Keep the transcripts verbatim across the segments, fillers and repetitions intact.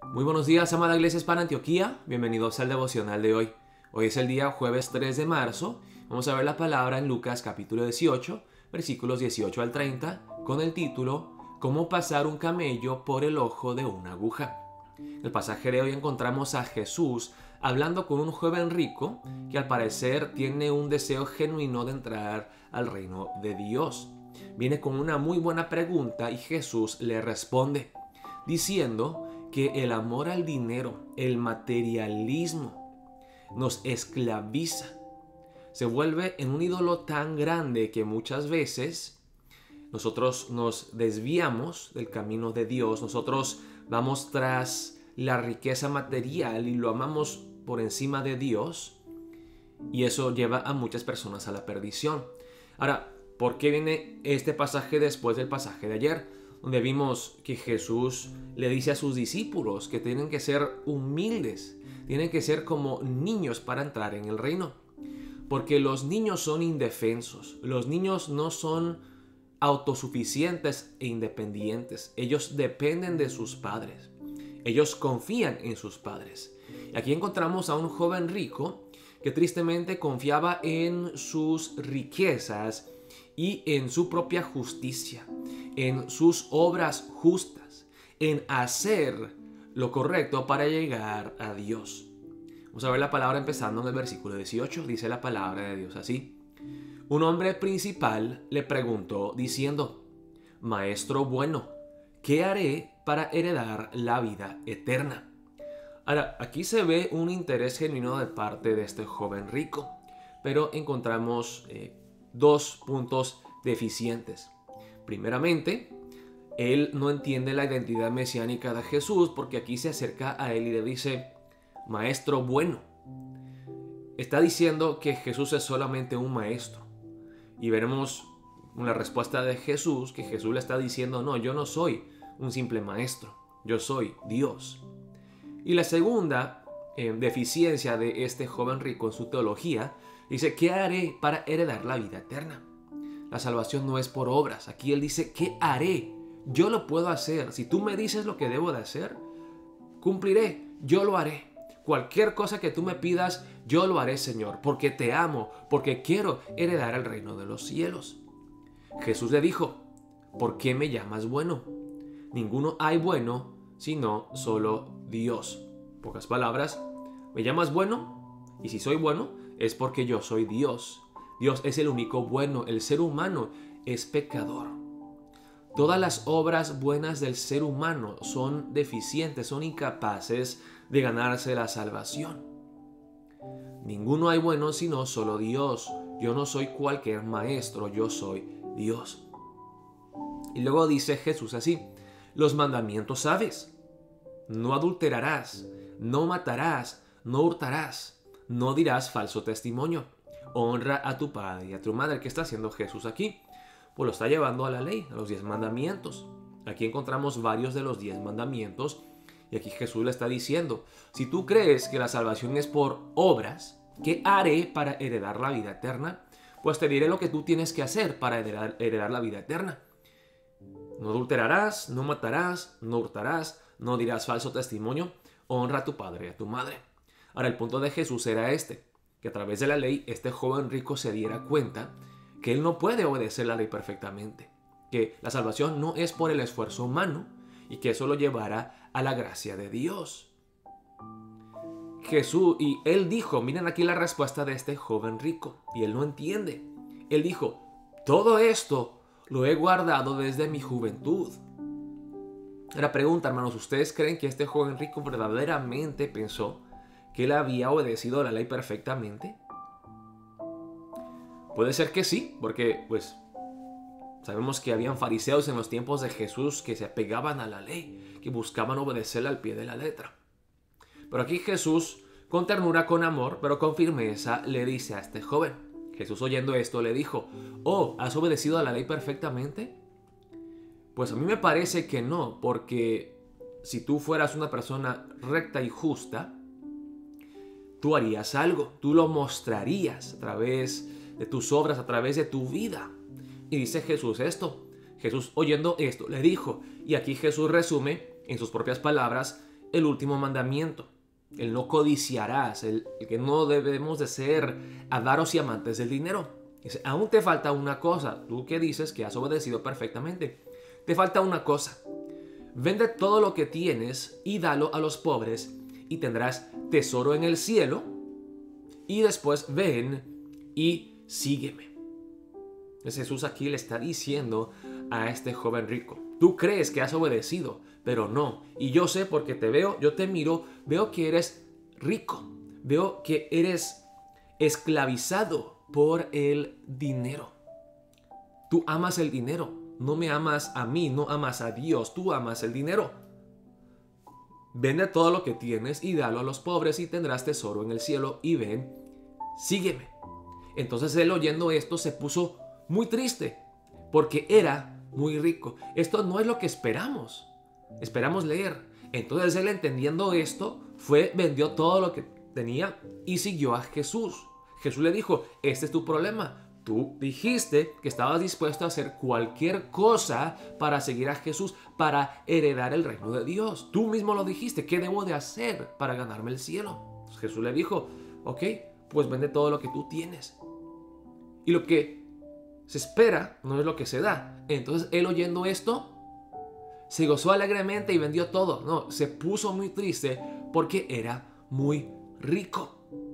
Muy buenos días, amada Iglesia Hispana Antioquía. Bienvenidos al devocional de hoy. Hoy es el día jueves tres de marzo. Vamos a ver la palabra en Lucas capítulo dieciocho, versículos dieciocho al treinta, con el título ¿Cómo pasar un camello por el ojo de una aguja? En el pasaje de hoy encontramos a Jesús hablando con un joven rico que al parecer tiene un deseo genuino de entrar al reino de Dios. Viene con una muy buena pregunta y Jesús le responde diciendo que el amor al dinero, el materialismo, nos esclaviza. Se vuelve en un ídolo tan grande que muchas veces nosotros nos desviamos del camino de Dios. Nosotros vamos tras la riqueza material y lo amamos por encima de Dios. Y eso lleva a muchas personas a la perdición. Ahora, ¿por qué viene este pasaje después del pasaje de ayer? Donde vimos que Jesús le dice a sus discípulos que tienen que ser humildes, tienen que ser como niños para entrar en el reino. Porque los niños son indefensos, los niños no son autosuficientes e independientes. Ellos dependen de sus padres, ellos confían en sus padres. Y aquí encontramos a un joven rico que tristemente confiaba en sus riquezas y en su propia justicia, en sus obras justas, en hacer lo correcto para llegar a Dios. Vamos a ver la palabra empezando en el versículo dieciocho. Dice la palabra de Dios así: Un hombre principal le preguntó diciendo: Maestro bueno, ¿qué haré para heredar la vida eterna? Ahora, aquí se ve un interés genuino de parte de este joven rico, pero encontramos eh, dos puntos deficientes. Primeramente, él no entiende la identidad mesiánica de Jesús, porque aquí se acerca a él y le dice: Maestro bueno. Está diciendo que Jesús es solamente un maestro. Y veremos una respuesta de Jesús, que Jesús le está diciendo: no, yo no soy un simple maestro, yo soy Dios. Y la segunda eh, deficiencia de este joven rico en su teología, dice: ¿qué haré para heredar la vida eterna? La salvación no es por obras. Aquí él dice: ¿qué haré? Yo lo puedo hacer. Si tú me dices lo que debo de hacer, cumpliré, yo lo haré. Cualquier cosa que tú me pidas, yo lo haré, Señor, porque te amo, porque quiero heredar el reino de los cielos. Jesús le dijo: ¿por qué me llamas bueno? Ninguno hay bueno, sino solo Dios. En pocas palabras, ¿me llamas bueno? Y si soy bueno, es porque yo soy Dios. Dios es el único bueno. El ser humano es pecador. Todas las obras buenas del ser humano son deficientes, son incapaces de ganarse la salvación. Ninguno hay bueno sino solo Dios. Yo no soy cualquier maestro, yo soy Dios. Y luego dice Jesús así: los mandamientos sabes. No adulterarás, no matarás, no hurtarás, no dirás falso testimonio. Honra a tu padre y a tu madre. ¿Qué está haciendo Jesús aquí? Pues lo está llevando a la ley, a los diez mandamientos. Aquí encontramos varios de los diez mandamientos. Y aquí Jesús le está diciendo: si tú crees que la salvación es por obras, ¿qué haré para heredar la vida eterna? Pues te diré lo que tú tienes que hacer para heredar, heredar la vida eterna. No adulterarás, no matarás, no hurtarás, no dirás falso testimonio. Honra a tu padre y a tu madre. Ahora, el punto de Jesús era este: que a través de la ley este joven rico se diera cuenta que él no puede obedecer la ley perfectamente, que la salvación no es por el esfuerzo humano y que eso lo llevará a la gracia de Dios. Jesús, y él dijo, miren aquí la respuesta de este joven rico, y él no entiende. Él dijo: todo esto lo he guardado desde mi juventud. La pregunta, hermanos, ¿ustedes creen que este joven rico verdaderamente pensó que él había obedecido la ley perfectamente? Puede ser que sí, porque pues sabemos que habían fariseos en los tiempos de Jesús que se apegaban a la ley, que buscaban obedecerla al pie de la letra. Pero aquí Jesús, con ternura, con amor, pero con firmeza, le dice a este joven. Jesús, oyendo esto, le dijo: oh, ¿has obedecido a la ley perfectamente? Pues a mí me parece que no, porque si tú fueras una persona recta y justa, tú harías algo, tú lo mostrarías a través de tus obras, a través de tu vida. Y dice Jesús esto. Jesús, oyendo esto, le dijo, y aquí Jesús resume en sus propias palabras el último mandamiento, el no codiciarás, el, el que no debemos de ser avaros y amantes del dinero. Dice, aún te falta una cosa, tú que dices que has obedecido perfectamente, te falta una cosa. Vende todo lo que tienes y dalo a los pobres y tendrás tesoro en el cielo, y después ven y sígueme. Jesús aquí le está diciendo a este joven rico, tú crees que has obedecido, pero no. Y yo sé porque te veo, yo te miro, veo que eres rico, veo que eres esclavizado por el dinero. Tú amas el dinero, no me amas a mí, no amas a Dios, tú amas el dinero. Vende todo lo que tienes y dalo a los pobres y tendrás tesoro en el cielo, y ven, sígueme. Entonces él, oyendo esto, se puso muy triste porque era muy rico. Esto no es lo que esperamos. Esperamos leer. Entonces él, entendiendo esto, fue, vendió todo lo que tenía y siguió a Jesús. Jesús le dijo, este es tu problema. Tú dijiste que estabas dispuesto a hacer cualquier cosa para seguir a Jesús, para heredar el reino de Dios. Tú mismo lo dijiste. ¿Qué debo de hacer para ganarme el cielo? Jesús le dijo, ok, pues vende todo lo que tú tienes. Y lo que se espera no es lo que se da. Entonces él, oyendo esto, se gozó alegremente y vendió todo. No, se puso muy triste porque era muy rico.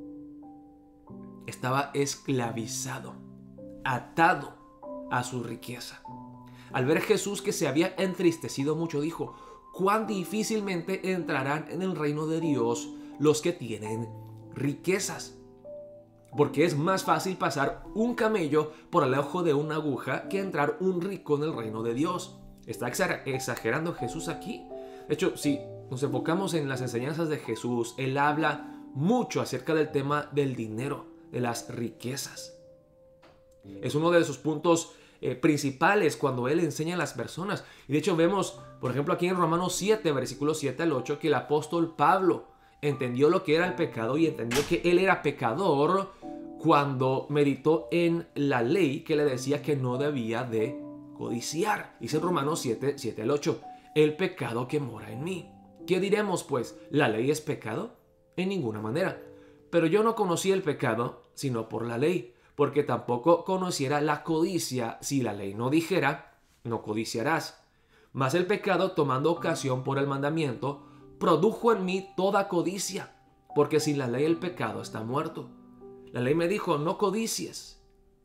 Estaba esclavizado, atado a su riqueza. Al ver Jesús que se había entristecido mucho, dijo, cuán difícilmente entrarán en el reino de Dios los que tienen riquezas. Porque es más fácil pasar un camello por el ojo de una aguja que entrar un rico en el reino de Dios. ¿Está exagerando Jesús aquí? De hecho, si nos enfocamos en las enseñanzas de Jesús, él habla mucho acerca del tema del dinero, de las riquezas. Es uno de sus puntos eh, principales cuando él enseña a las personas. Y de hecho vemos, por ejemplo, aquí en Romanos siete, versículos siete al ocho, que el apóstol Pablo entendió lo que era el pecado y entendió que él era pecador cuando meditó en la ley que le decía que no debía de codiciar. Dice en Romanos siete, siete al ocho, el pecado que mora en mí. ¿Qué diremos pues? ¿La ley es pecado? En ninguna manera. Pero yo no conocí el pecado sino por la ley, porque tampoco conociera la codicia si la ley no dijera, no codiciarás. Mas el pecado, tomando ocasión por el mandamiento, produjo en mí toda codicia, porque sin la ley el pecado está muerto. La ley me dijo, no codicies.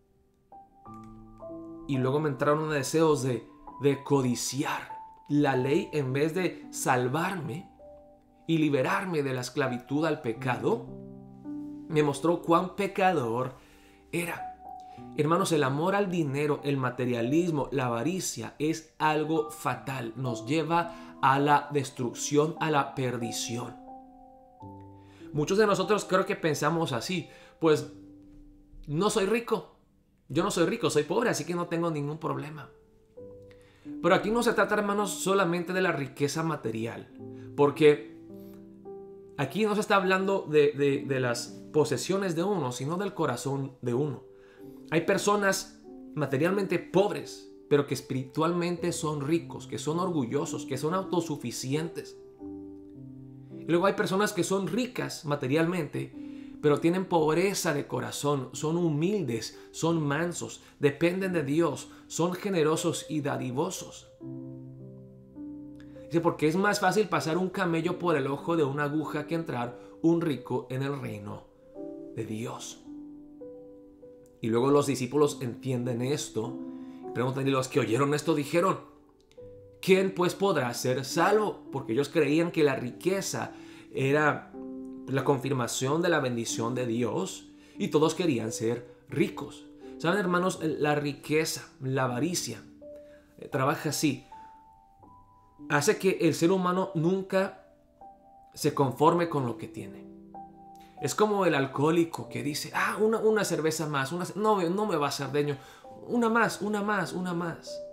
Y luego me entraron deseos de, de codiciar. La ley, en vez de salvarme y liberarme de la esclavitud al pecado, me mostró cuán pecador era. Hermanos, el amor al dinero, el materialismo, la avaricia es algo fatal. Nos lleva a la destrucción, a la perdición. Muchos de nosotros creo que pensamos así. Pues no soy rico. Yo no soy rico, soy pobre, así que no tengo ningún problema. Pero aquí no se trata, hermanos, solamente de la riqueza material. Porque aquí no se está hablando de, de, de las posesiones de uno, sino del corazón de uno. Hay personas materialmente pobres, pero que espiritualmente son ricos, que son orgullosos, que son autosuficientes. Y luego hay personas que son ricas materialmente, pero tienen pobreza de corazón, son humildes, son mansos, dependen de Dios, son generosos y dadivosos. Dice, porque es más fácil pasar un camello por el ojo de una aguja que entrar un rico en el reino de Dios. Y luego los discípulos entienden esto. Preguntan, y los que oyeron esto dijeron, ¿quién pues podrá ser salvo? Porque ellos creían que la riqueza era la confirmación de la bendición de Dios y todos querían ser ricos. ¿Saben, hermanos? La riqueza, la avaricia, eh, trabaja así. Hace que el ser humano nunca se conforme con lo que tiene. Es como el alcohólico que dice, ah, una, una cerveza más, una, no, no me va a hacer daño, una más, una más, una más.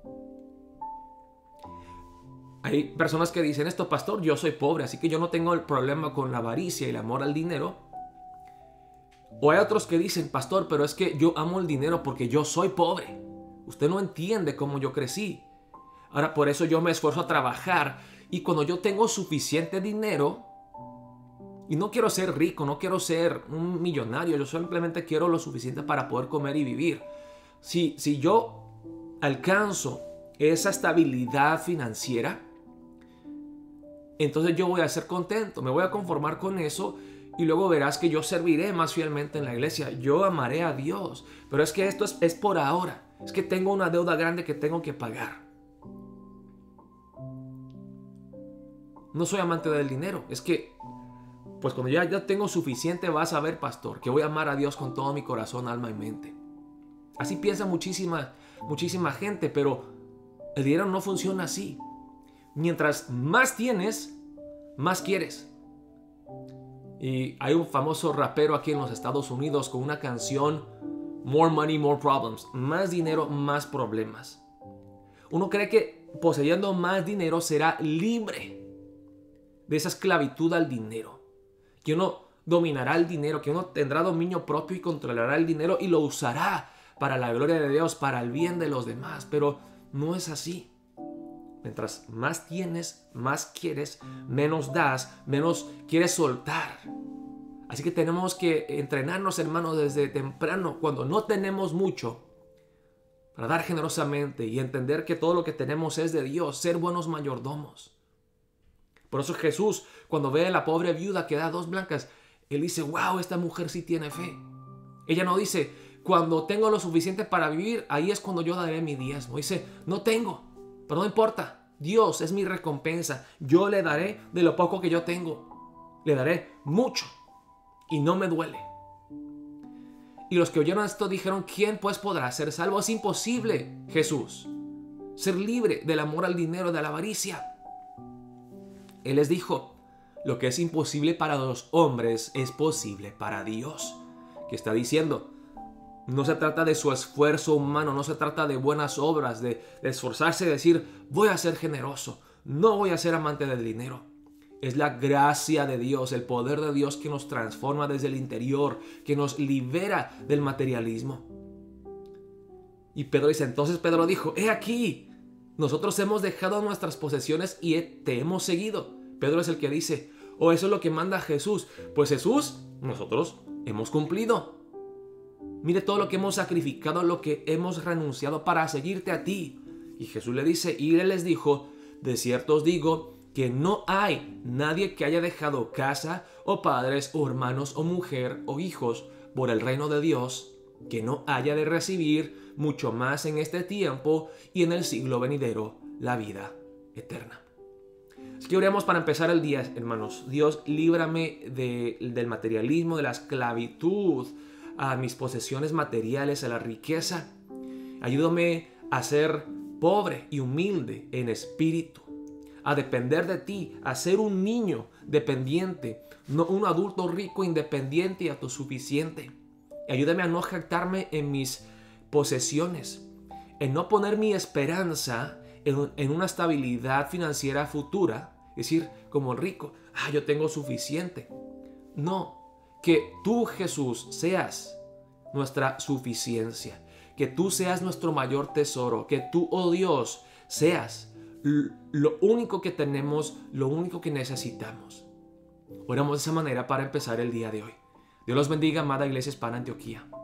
Hay personas que dicen esto, pastor, yo soy pobre, así que yo no tengo el problema con la avaricia y el amor al dinero. O hay otros que dicen, pastor, pero es que yo amo el dinero porque yo soy pobre. Usted no entiende cómo yo crecí. Ahora por eso yo me esfuerzo a trabajar Y cuando yo tengo suficiente dinero, y no quiero ser rico, no quiero ser un millonario, yo simplemente quiero lo suficiente para poder comer y vivir. Si, si yo alcanzo esa estabilidad financiera, entonces yo voy a ser contento, me voy a conformar con eso y luego verás que yo serviré más fielmente en la iglesia. Yo amaré a Dios, pero es que esto es, es por ahora. Es que tengo una deuda grande que tengo que pagar. No soy amante del dinero, es que pues cuando ya, ya tengo suficiente vas a ver, pastor, que voy a amar a Dios con todo mi corazón, alma y mente. Así piensa muchísima, muchísima gente, pero el dinero no funciona así. Mientras más tienes, más quieres. Y hay un famoso rapero aquí en los Estados Unidos con una canción, More Money, More Problems. Más dinero, más problemas. Uno cree que poseyendo más dinero será libre de esa esclavitud al dinero. Que uno dominará el dinero, que uno tendrá dominio propio y controlará el dinero y lo usará para la gloria de Dios, para el bien de los demás. Pero no es así. Mientras más tienes, más quieres, menos das, menos quieres soltar. Así que tenemos que entrenarnos, hermanos, desde temprano, cuando no tenemos mucho, para dar generosamente y entender que todo lo que tenemos es de Dios, ser buenos mayordomos. Por eso Jesús, cuando ve a la pobre viuda que da dos blancas, él dice, wow, esta mujer sí tiene fe. Ella no dice, cuando tengo lo suficiente para vivir, ahí es cuando yo daré mi diezmo. Dice, no tengo, pero no importa. Dios es mi recompensa. Yo le daré de lo poco que yo tengo. Le daré mucho y no me duele. Y los que oyeron esto dijeron, ¿quién pues podrá ser salvo? Es imposible, Jesús, ser libre del amor al dinero, de la avaricia. Él les dijo, lo que es imposible para los hombres es posible para Dios. ¿Qué está diciendo? No se trata de su esfuerzo humano, no se trata de buenas obras, de, de esforzarse y decir, voy a ser generoso, no voy a ser amante del dinero. Es la gracia de Dios, el poder de Dios que nos transforma desde el interior, que nos libera del materialismo. Y Pedro dice, entonces Pedro dijo, he aquí, nosotros hemos dejado nuestras posesiones y te hemos seguido. Pedro es el que dice, oh, eso es lo que manda Jesús. Pues Jesús, nosotros hemos cumplido. Mire todo lo que hemos sacrificado, lo que hemos renunciado para seguirte a ti. Y Jesús le dice, y él les dijo, de cierto os digo que no hay nadie que haya dejado casa o padres o hermanos o mujer o hijos por el reino de Dios que no haya de recibir mucho más en este tiempo y en el siglo venidero la vida eterna. Así que oremos para empezar el día, hermanos. Dios, líbrame de, del materialismo, de la esclavitud a mis posesiones materiales, a la riqueza. Ayúdame a ser pobre y humilde en espíritu, a depender de ti, a ser un niño dependiente, no un adulto rico, independiente y autosuficiente. Ayúdame a no jactarme en mis posesiones, en no poner mi esperanza en, en una estabilidad financiera futura, es decir, como el rico, ah, yo tengo suficiente. No, que tú, Jesús, seas nuestra suficiencia, que tú seas nuestro mayor tesoro, que tú, oh Dios, seas lo único que tenemos, lo único que necesitamos. Oramos de esa manera para empezar el día de hoy. Dios los bendiga, amada Iglesia Hispana Antioquía.